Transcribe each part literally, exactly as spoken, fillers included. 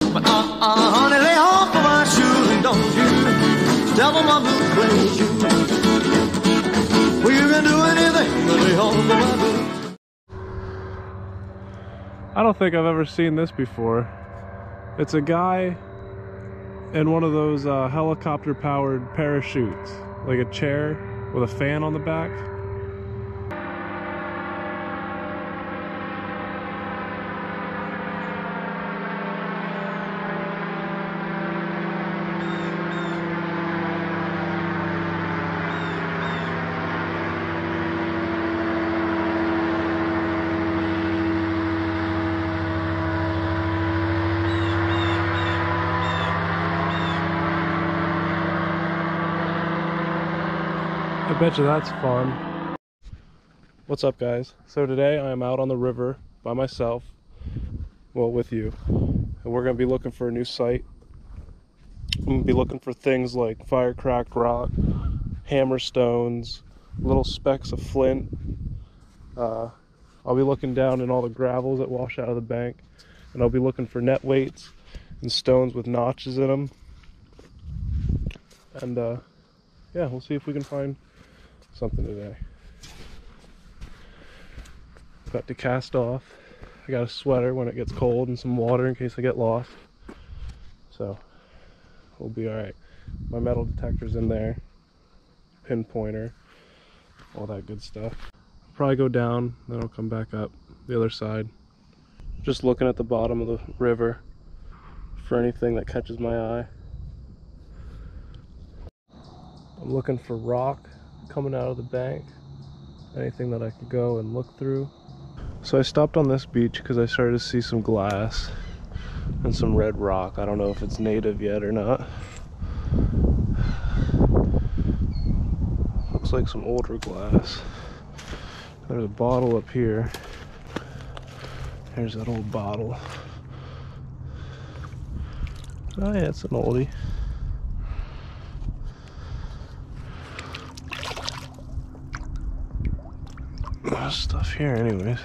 But uh-uh, honey, lay off of my shoes and don't you devil my blue suede shoes. Well, you can do anything but lay off of my boots. I don't think I've ever seen this before. It's a guy in one of those uh, helicopter-powered parachutes, like a chair with a fan on the back. I bet you that's fun. What's up, guys? So today I am out on the river by myself, well, with you, and we're gonna be looking for a new site. I'm gonna be looking for things like fire cracked rock, hammerstones, little specks of flint. Uh, I'll be looking down in all the gravels that wash out of the bank, and I'll be looking for net weights and stones with notches in them. And uh, yeah, we'll see if we can find something today. Got to cast off. I got a sweater when it gets cold and some water in case I get lost. So we'll be alright. My metal detector's in there, pinpointer, all that good stuff. I'll probably go down, then I'll come back up the other side. Just looking at the bottom of the river for anything that catches my eye. I'm looking for rock coming out of the bank, anything that I could go and look through. So I stopped on this beach because I started to see some glass and some red rock. I don't know if it's native yet or not. Looks like some older glass. There's a bottle up here. There's that old bottle. Oh yeah, it's an oldie. Stuff here anyways.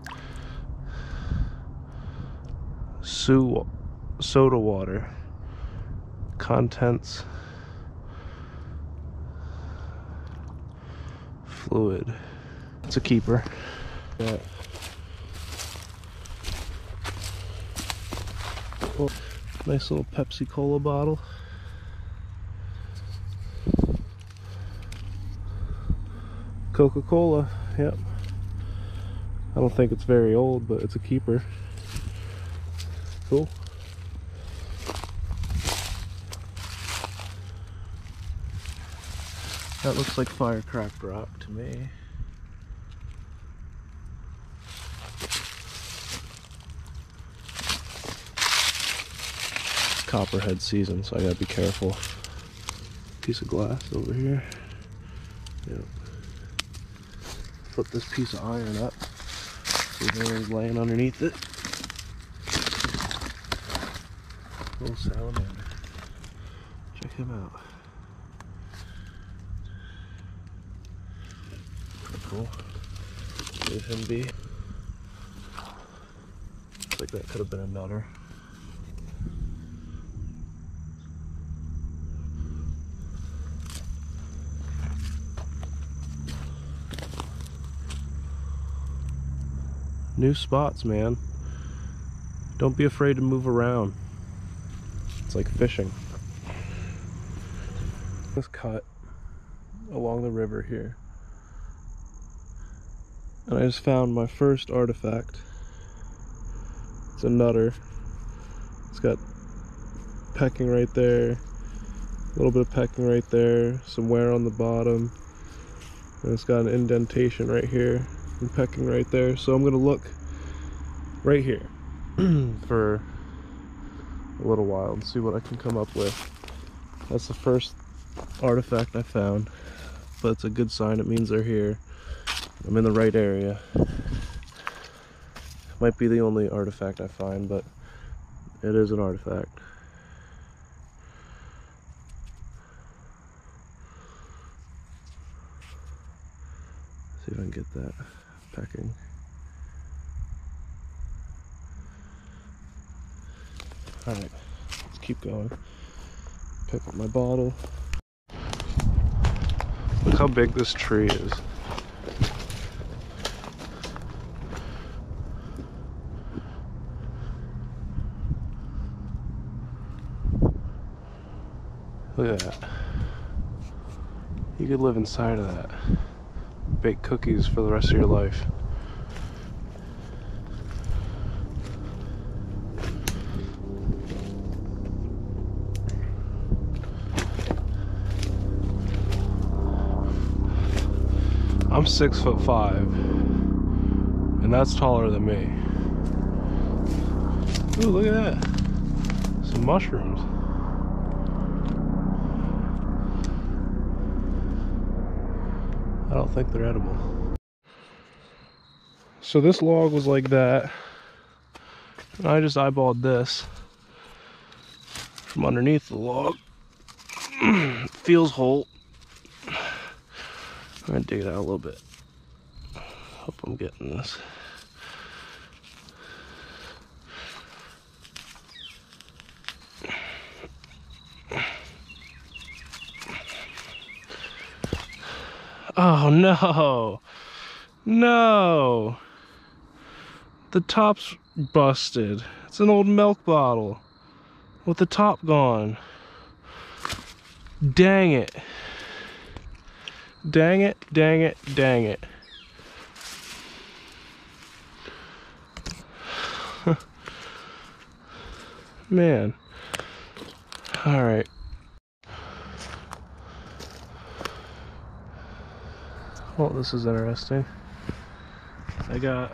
Sue soda water. Contents. Fluid. It's a keeper. Yeah. Oh, nice little Pepsi Cola bottle. Coca-Cola, yep. I don't think it's very old, but it's a keeper. Cool. That looks like fire cracked rock to me. It's copperhead season, so I gotta be careful. Piece of glass over here. Yep. Flip this piece of iron up. See if anyone's laying underneath it. Little salamander. Check him out. Cool. Leave him be. Looks like that could have been a nutter. New spots, man. Don't be afraid to move around. It's like fishing. This cut along the river here. And I just found my first artifact. It's a nutter. It's got pecking right there. A little bit of pecking right there. Some wear on the bottom. And it's got an indentation right here. And pecking right there. So I'm gonna look right here for a little while and see what I can come up with. That's the first artifact I found, but it's a good sign. It means they're here. I'm in the right area. Might be the only artifact I find, but it is an artifact. See if I can get that pecking. Alright, let's keep going. Pick up my bottle. Look how big this tree is. Look at that. You could live inside of that. Bake cookies for the rest of your life. I'm six foot five, and that's taller than me. Ooh, look at that. Some mushrooms. I don't think they're edible. So this log was like that, and I just eyeballed this from underneath the log. Feels whole. I'm gonna dig it out a little bit. Hope I'm getting this. Oh no! No! The top's busted. It's an old milk bottle with the top gone. Dang it. Dang it, dang it, dang it. Man. Alright. Well, this is interesting. I got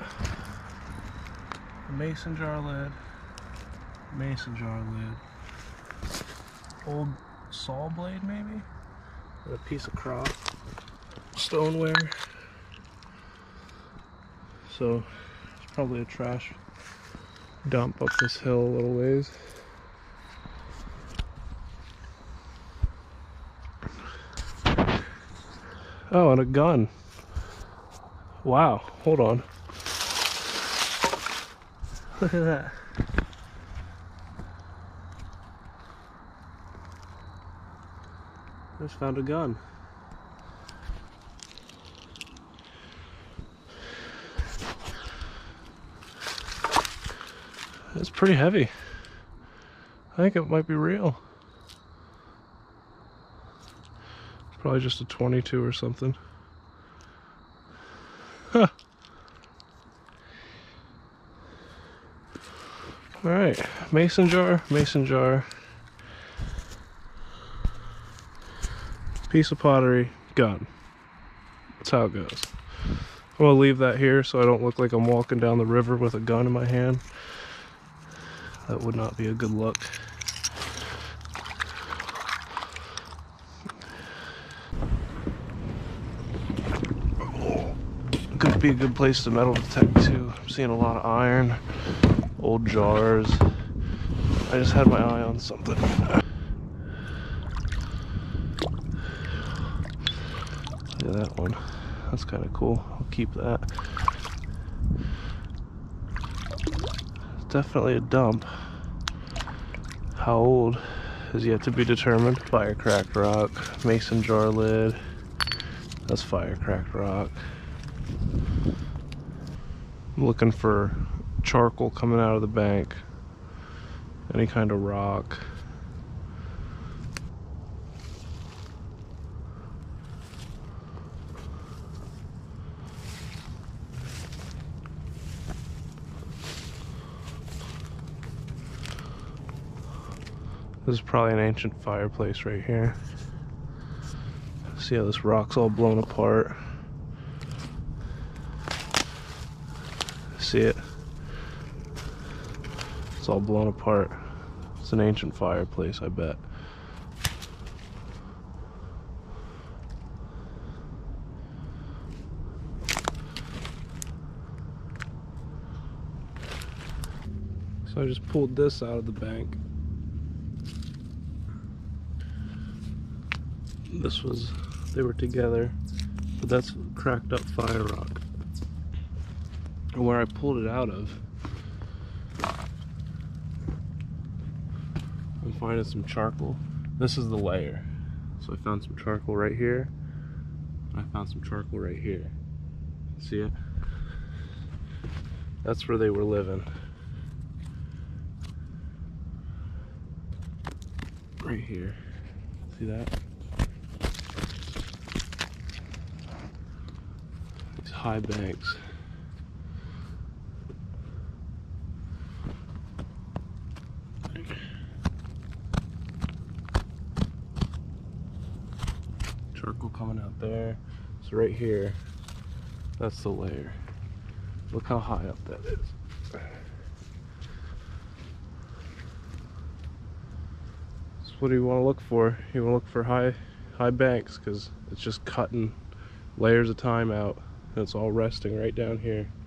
a mason jar lid, mason jar lid, old saw blade maybe, and a piece of crop stoneware. So it's probably a trash dump up this hill a little ways. Oh, and a gun. Wow, hold on. Look at that. I just found a gun. It's pretty heavy. I think it might be real. Probably just a twenty-two or something. Huh. Alright, mason jar, mason jar. Piece of pottery, gun. That's how it goes. I'm gonna leave that here so I don't look like I'm walking down the river with a gun in my hand. That would not be a good look. Could be a good place to metal detect too. I'm seeing a lot of iron, old jars. I just had my eye on something. Look at that one. That's kind of cool. I'll keep that. It's definitely a dump. How old is yet to be determined. Fire cracked rock, mason jar lid. That's fire cracked rock. I'm looking for charcoal coming out of the bank. Any kind of rock. This is probably an ancient fireplace right here. See how this rock's all blown apart. See it? It's all blown apart. It's an ancient fireplace, I bet. So I just pulled this out of the bank. This was, they were together, but that's cracked up fire rock. And where I pulled it out of I'm finding some charcoal. This is the layer. So I found some charcoal right here. I found some charcoal right here. See it? That's where they were living. Right here. See that? These high banks. Charcoal coming out there. So right here, that's the layer. Look how high up that is. So what do you want to look for? You want to look for high high banks because it's just cutting layers of time out. And it's all resting right down here.